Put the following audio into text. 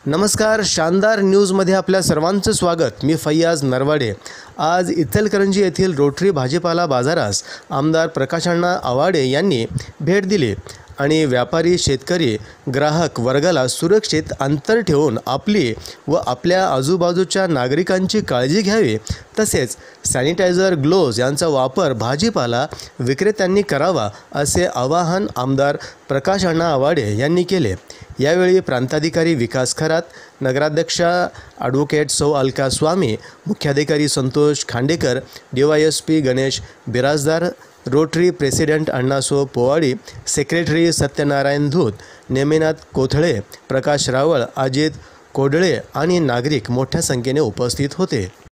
नमस्कार, शानदार न्यूजमध्ये आपल्या सर्वांचं स्वागत। मी फैयाज नरवाडे। आज इचलकरंजी येथील रोटरी भाजीपाला बाजारास आमदार प्रकाशअण्णा आवाडे यांनी भेट दिली आणि व्यापारी, शेतकरी, ग्राहक वर्गाला सुरक्षित अंतर ठेवून आपली व आपल्या आजूबाजूच्या नागरिकांची काळजी घ्यावी, तसेच सॅनिटायझर, ग्लोव्ज यांचा वापर भाजीपाला विक्रेत्यांनी करावा, असे आवाहन आमदार प्रकाशअण्णा आवाडे यांनी केले। यावेळी प्रांताधिकारी विकास खरात, नगराध्यक्षा ॲडव्होकेट सौ अलका स्वामी, मुख्याधिकारी Santosh Khandekar, DYSP Ganesh Birajdar, Rotary president Annaso Powadi, secretary Satyanarayan Dhoot, Neminath Kothale, Prakash Rawal, Ajit Kodale आणि नागरिक मोठ्या संख्येने उपस्थित होते।